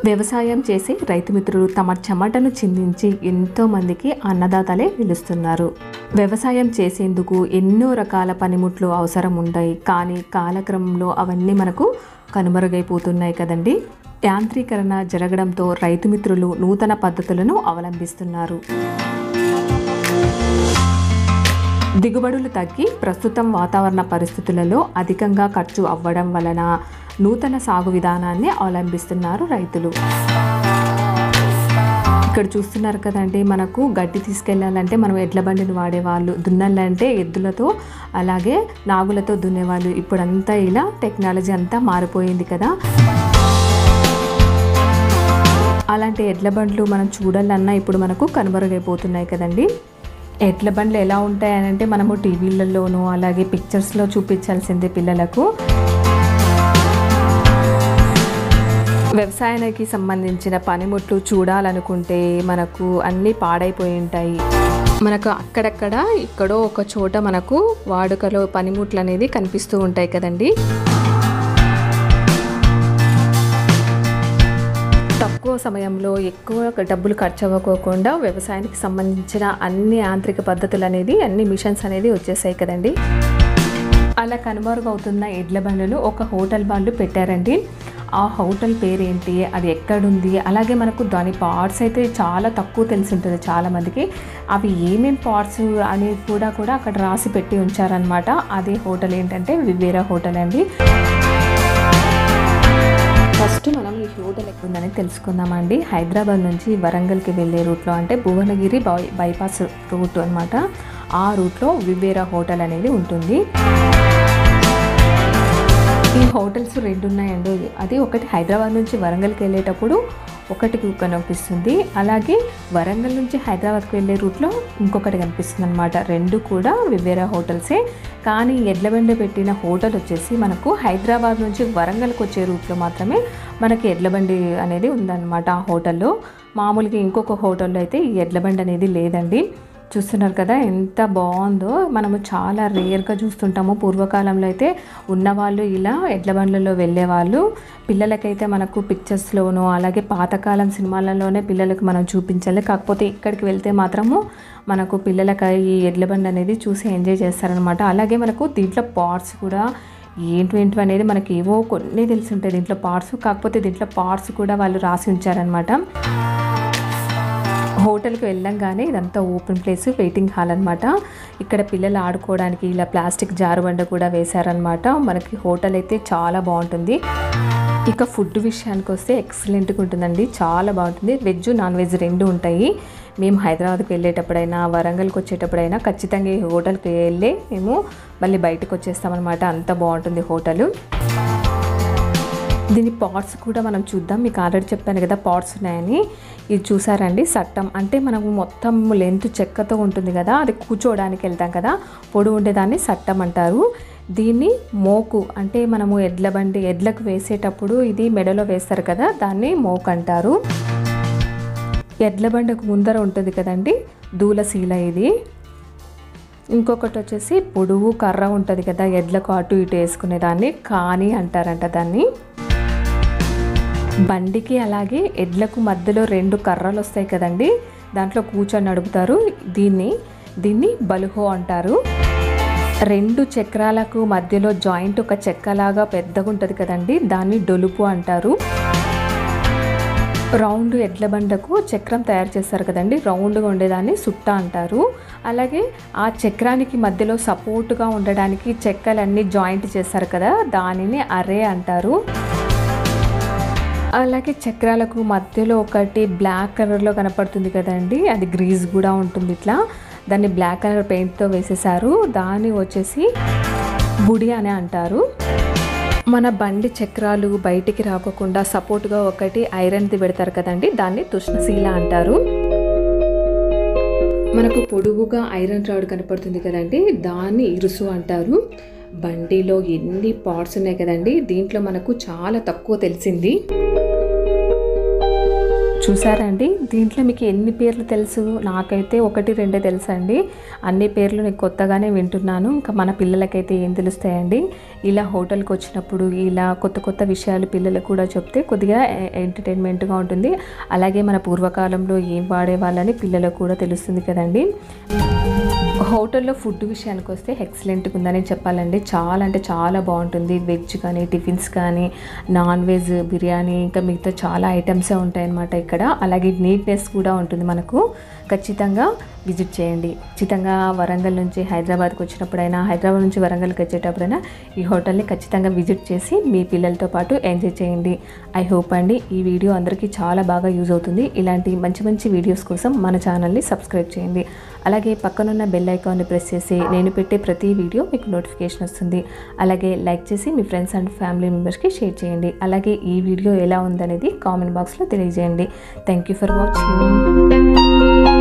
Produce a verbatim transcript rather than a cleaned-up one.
వ్యవసాయం చేసి రైతు మిత్రులు తమ చెమటను చిందించి ఎంతో మందికి అన్నదాతలే నిలుస్తున్నారు. వ్యవసాయం చేసేందుకు ఎన్నో రకాల పనిముట్లు అవసరం ఉంటాయి. కానీ కాలక్రమంలో అవన్నీ మనకు కనుమరుగైపోతున్నాయి కదండి. యాంత్రీకరణ జరగడంతో రైతు మిత్రులు నూతన పద్ధతులను అవలంబిస్తున్నారు. దిగుబడులు తగ్గి ప్రస్తుతం వాతావరణ పరిస్థితులలో అధికంగా ఖర్చు అవ్వడం వలన నూతన సాగు విధానాన్ని అవలంబిస్తున్నారు రైతులు. ఇక్కడ చూస్తున్నారు కదండి, మనకు గడ్డి తీసుకెళ్లాలంటే మనం ఎడ్ల బండిని వాడేవాళ్ళు, దున్నాలంటే ఎద్దులతో అలాగే నాగులతో దున్నేవాళ్ళు. ఇప్పుడంతా ఇలా టెక్నాలజీ అంతా మారిపోయింది కదా. అలాంటి ఎడ్ల బండ్లు మనం చూడాలన్నా ఇప్పుడు మనకు కనుమరుగైపోతున్నాయి కదండి. ఎడ్ల బండ్లు ఎలా ఉంటాయనంటే మనము టీవీలలోనూ అలాగే పిక్చర్స్లో చూపించాల్సిందే పిల్లలకు. వ్యవసాయానికి సంబంధించిన పనిముట్లు చూడాలనుకుంటే మనకు అన్నీ పాడైపోయి ఉంటాయి. మనకు అక్కడక్కడ ఇక్కడో ఒక చోట మనకు వాడుకలో పనిముట్లు అనేది కనిపిస్తూ ఉంటాయి కదండి. తక్కువ సమయంలో ఎక్కువ డబ్బులు ఖర్చు అవ్వకోకుండా వ్యవసాయానికి సంబంధించిన అన్ని యాంత్రిక పద్ధతులు అనేది అన్ని మిషన్స్ అనేది వచ్చేసాయి కదండి. అలా కనుమరుగవుతున్న ఎడ్ల బండ్లు ఒక హోటల్ బండ్లు పెట్టారండి. ఆ హోటల్ పేరేంటి, అది ఎక్కడుంది, అలాగే మనకు దాని పార్ట్స్ అయితే చాలా తక్కువ తెలిసి ఉంటుంది చాలామందికి. అవి ఏమేమి పార్ట్స్ అనేది కూడా కూడా అక్కడ రాసి పెట్టి ఉంచారనమాట. అదే హోటల్ ఏంటంటే వివేరా హోటల్ అండి. ఫస్ట్ మనం ఈ హోటల్ ఎక్కడుందని తెలుసుకుందామండి. హైదరాబాద్ నుంచి వరంగల్కి వెళ్ళే రూట్లో అంటే భువనగిరి బై బైపాస్ రూట్ అనమాట. ఆ రూట్లో వివేరా హోటల్ అనేది ఉంటుంది. ఈ హోటల్స్ రెండు ఉన్నాయండి. అది ఒకటి హైదరాబాద్ నుంచి వరంగల్కి వెళ్ళేటప్పుడు ఒకటి కనిపిస్తుంది, అలాగే వరంగల్ నుంచి హైదరాబాద్కి వెళ్ళే రూట్లో ఇంకొకటి కనిపిస్తుంది అనమాట. రెండు కూడా వివేరా హోటల్సే. కానీ ఎడ్లబండి పెట్టిన హోటల్ వచ్చేసి మనకు హైదరాబాద్ నుంచి వరంగల్కి వచ్చే రూట్లో మాత్రమే మనకి ఎడ్లబండి అనేది ఉందన్నమాట. ఆ హోటల్లో మామూలుగా ఇంకొక హోటల్లో అయితే ఈ ఎడ్లబండి అనేది లేదండి. చూస్తున్నారు కదా ఎంత బాగుందో. మనము చాలా రేర్గా చూస్తుంటాము. పూర్వకాలంలో అయితే ఉన్నవాళ్ళు ఇలా ఎడ్ల బండ్లలో వెళ్ళేవాళ్ళు. పిల్లలకైతే మనకు పిక్చర్స్లోనూ అలాగే పాతకాలం సినిమాలలోనే పిల్లలకు మనం చూపించాలి. కాకపోతే ఇక్కడికి వెళ్తే మాత్రము మనకు పిల్లలకి ఈ ఎడ్ల బండి అనేది చూసి ఎంజాయ్ చేస్తారనమాట. అలాగే మనకు దీంట్లో పార్ట్స్ కూడా ఏంటి ఏంటి అనేది మనకి ఏవో కొన్ని తెలిసి ఉంటాయి దీంట్లో పార్ట్స్. కాకపోతే దీంట్లో పార్ట్స్ కూడా వాళ్ళు రాసి ఉంచారనమాట. హోటల్కి వెళ్ళంగానే ఇదంతా ఓపెన్ ప్లేస్, వెయిటింగ్ హాల్ అనమాట. ఇక్కడ పిల్లలు ఆడుకోవడానికి ఇలా ప్లాస్టిక్ జారుబండ కూడా వేశారనమాట. మనకి హోటల్ అయితే చాలా బాగుంటుంది. ఇక ఫుడ్ విషయానికి వస్తే ఎక్సలెంట్గా ఉంటుందండి, చాలా బాగుంటుంది. వెజ్ నాన్ వెజ్ రెండు ఉంటాయి. మేము హైదరాబాద్కి వెళ్ళేటప్పుడైనా వరంగల్కి వచ్చేటప్పుడైనా ఖచ్చితంగా ఈ హోటల్కి వెళ్ళి మేము మళ్ళీ బయటకు వచ్చేస్తామన్నమాట. అంత బాగుంటుంది హోటలు. దీని పార్ట్స్ కూడా మనం చూద్దాం. మీకు ఆల్రెడీ చెప్పాను కదా పార్ట్స్ ఉన్నాయని. ఇది చూసారండి, సట్టం అంటే మనము మొత్తం లెంత్ చెక్కతో ఉంటుంది కదా, అది కూర్చోవడానికి వెళ్తాం కదా, పొడి ఉండేదాన్ని సట్టం అంటారు. దీన్ని మోకు అంటే మనము ఎడ్ల బండి ఎడ్లకు వేసేటప్పుడు ఇది మెడలో వేస్తారు కదా, దాన్ని మోకు అంటారు. ఎడ్ల బండికి ముందర ఉంటుంది కదండి దూలశీల ఇది. ఇంకొకటి వచ్చేసి పొడువు కర్ర ఉంటుంది కదా ఎడ్లకు అటు ఇటు వేసుకునేదాన్ని కాని అంటారంట దాన్ని. బండికి అలాగే ఎడ్లకు మధ్యలో రెండు కర్రలు వస్తాయి కదండి, దాంట్లో కూర్చొని నడుపుతారు. దీన్ని దీన్ని బలుహో అంటారు. రెండు చక్రాలకు మధ్యలో జాయింట్ ఒక చెక్కలాగా పెద్దగా ఉంటుంది కదండి, దాన్ని డొలుపు అంటారు. రౌండ్ ఎడ్ల బండకు చక్రం తయారు చేస్తారు కదండి, రౌండ్గా ఉండేదాన్ని సుట్ట అంటారు. అలాగే ఆ చక్రానికి మధ్యలో సపోర్ట్గా ఉండడానికి చెక్కలన్నీ జాయింట్ చేస్తారు కదా, దానిని అరే అంటారు. అలాగే చక్రాలకు మధ్యలో ఒకటి బ్లాక్ కలర్లో కనపడుతుంది కదండి, అది గ్రీజ్ కూడా ఉంటుంది. ఇట్లా దాన్ని బ్లాక్ కలర్ పెయింట్తో వేసేసారు. దాన్ని వచ్చేసి బుడి అని అంటారు. మన బండి చక్రాలు బయటికి రాకుండా సపోర్ట్గా ఒకటి ఐరన్ది పెడతారు కదండి, దాన్ని తుష్ణశీల అంటారు. మనకు పొడుగుగా ఐరన్ రాడ్ కనపడుతుంది కదండి, దాన్ని ఇరుసు అంటారు. బండిలో ఎన్ని పార్ట్స్ ఉన్నాయి కదండి, దీంట్లో మనకు చాలా తక్కువ తెలిసింది. చూసారండి, దీంట్లో మీకు ఎన్ని పేర్లు తెలుసు? నాకైతే ఒకటి రెండే తెలుసండి. అన్ని పేర్లు నేను కొత్తగానే వింటున్నాను. ఇంకా మన పిల్లలకైతే ఏం తెలుస్తాయండి? ఇలా హోటల్కి వచ్చినప్పుడు ఇలా కొత్త కొత్త విషయాలు పిల్లలకు కూడా చెప్తే కొద్దిగా ఎంటర్టైన్మెంట్గా ఉంటుంది. అలాగే మన పూర్వకాలంలో ఏం వాడేవాళ్ళని పిల్లలకు కూడా తెలుస్తుంది కదండి. హోటల్లో ఫుడ్ విషయానికి వస్తే ఎక్సలెంట్గా ఉందని చెప్పాలండి. చాలా అంటే చాలా బాగుంటుంది. వెజ్ కానీ, టిఫిన్స్ కానీ, నాన్ వెజ్, బిర్యానీ, ఇంకా మిగతా చాలా ఐటమ్సే ఉంటాయన్నమాట ఇక్కడ. అలాగే నీట్నెస్ కూడా ఉంటుంది మనకు. ఖచ్చితంగా విజిట్ చేయండి. ఖచ్చితంగా వరంగల్ నుంచి హైదరాబాద్కి వచ్చినప్పుడైనా, హైదరాబాద్ నుంచి వరంగల్కి వచ్చేటప్పుడైనా ఈ హోటల్ని ఖచ్చితంగా విజిట్ చేసి మీ పిల్లలతో పాటు ఎంజాయ్ చేయండి. ఐ హోప్ అండి ఈ వీడియో అందరికీ చాలా బాగా యూజ్ అవుతుంది. ఇలాంటి మంచి మంచి వీడియోస్ కోసం మన ఛానల్ని సబ్స్క్రైబ్ చేయండి. అలాగే పక్కనున్న బెల్ ఐకాన్ని ప్రెస్ చేసి నేను పెట్టే ప్రతి వీడియో మీకు నోటిఫికేషన్ వస్తుంది. అలాగే లైక్ చేసి మీ ఫ్రెండ్స్ అండ్ ఫ్యామిలీ మెంబర్స్కి షేర్ చేయండి. అలాగే ఈ వీడియో ఎలా ఉందనేది కామెంట్ బాక్స్లో తెలియజేయండి. Thank you for watching.